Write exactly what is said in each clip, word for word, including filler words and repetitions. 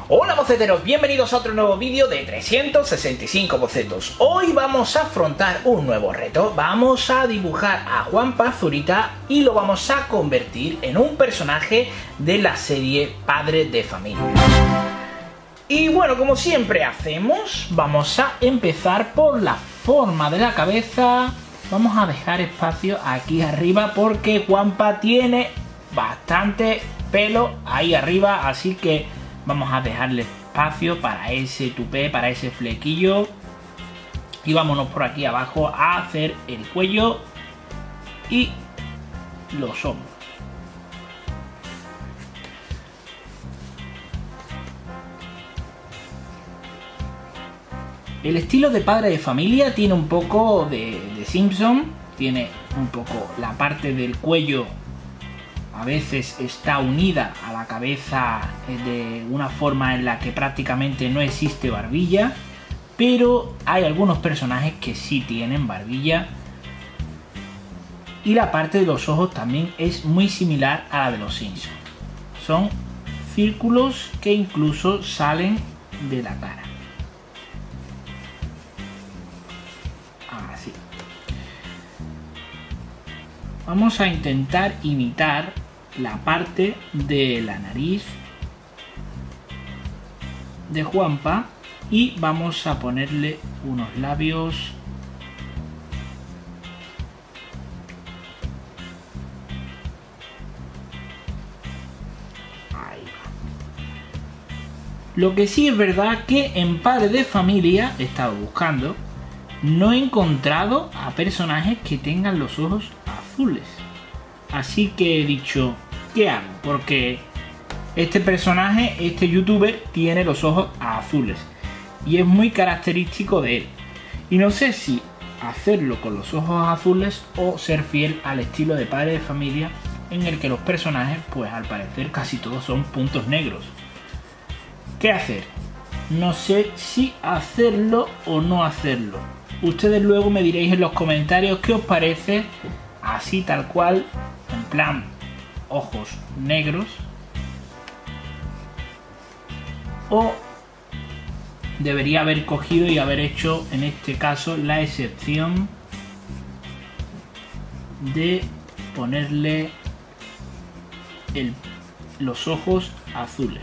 Hola boceteros, bienvenidos a otro nuevo vídeo de trescientos sesenta y cinco bocetos. Hoy vamos a afrontar un nuevo reto. Vamos a dibujar a Juanpa Zurita y lo vamos a convertir en un personaje de la serie Padre de Familia. Y bueno, como siempre hacemos, vamos a empezar por la forma de la cabeza. Vamos a dejar espacio aquí arriba porque Juanpa tiene bastante pelo ahí arriba, así que vamos a dejarle espacio para ese tupé, para ese flequillo. Y vámonos por aquí abajo a hacer el cuello y los hombros. El estilo de Padre de Familia tiene un poco de, de Simpson. Tiene un poco la parte del cuello. A veces está unida a la cabeza de una forma en la que prácticamente no existe barbilla, pero hay algunos personajes que sí tienen barbilla. Y la parte de los ojos también es muy similar a la de los Simpsons. Son círculos que incluso salen de la cara. Así. Vamos a intentar imitar la parte de la nariz de Juanpa y vamos a ponerle unos labios ahí va. Lo que sí es verdad que en Padre de Familia he estado buscando, no he encontrado a personajes que tengan los ojos azules, así que he dicho, ¿qué hago? Porque este personaje, este youtuber, tiene los ojos azules y es muy característico de él. Y no sé si hacerlo con los ojos azules o ser fiel al estilo de Padre de Familia, en el que los personajes, pues al parecer casi todos son puntos negros. ¿Qué hacer? No sé si hacerlo o no hacerlo. Ustedes luego me diréis en los comentarios qué os parece así tal cual, en plan ojos negros, o debería haber cogido y haber hecho en este caso la excepción de ponerle el, los ojos azules.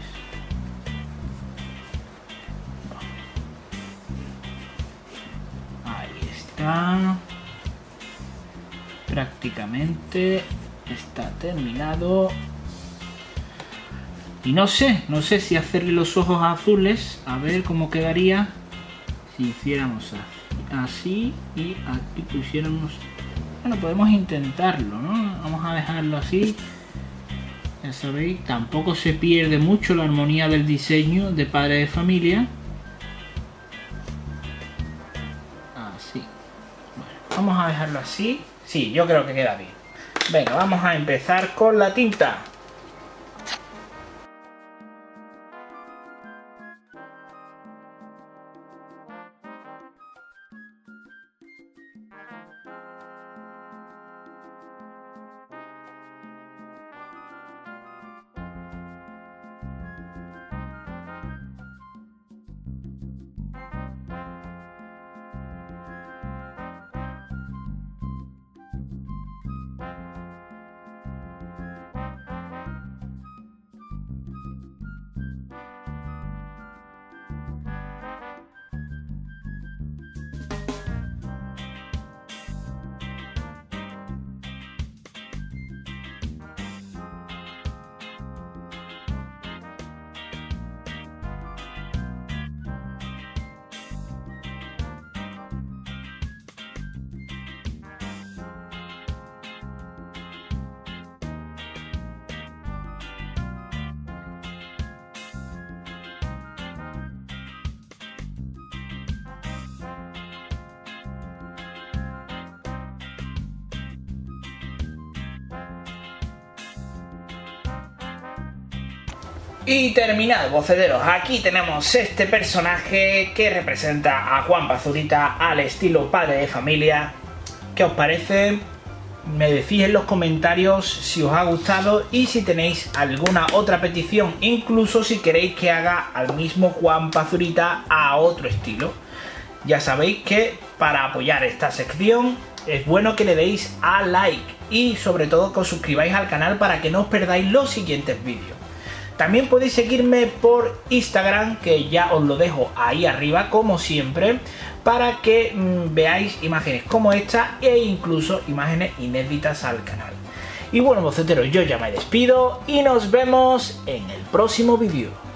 Ahí está, prácticamente está terminado. Y no sé, no sé si hacerle los ojos azules, a ver cómo quedaría si hiciéramos así, así y aquí pusiéramos. Bueno, podemos intentarlo, ¿no? Vamos a dejarlo así. Ya sabéis, tampoco se pierde mucho la armonía del diseño de Padre de Familia. Así. Bueno, vamos a dejarlo así. Sí, yo creo que queda bien. Venga, vamos a empezar con la tinta. Y terminado, bocederos, aquí tenemos este personaje que representa a Juanpa Zurita al estilo Padre de Familia. ¿Qué os parece? me decís en los comentarios si os ha gustado y si tenéis alguna otra petición, incluso si queréis que haga al mismo Juan Pazurita a otro estilo. Ya sabéis que para apoyar esta sección es bueno que le deis a like y sobre todo que os suscribáis al canal para que no os perdáis los siguientes vídeos. También podéis seguirme por Instagram, que ya os lo dejo ahí arriba como siempre, para que mmm, veáis imágenes como esta e incluso imágenes inéditas al canal. Y bueno, boceteros, yo ya me despido y nos vemos en el próximo vídeo.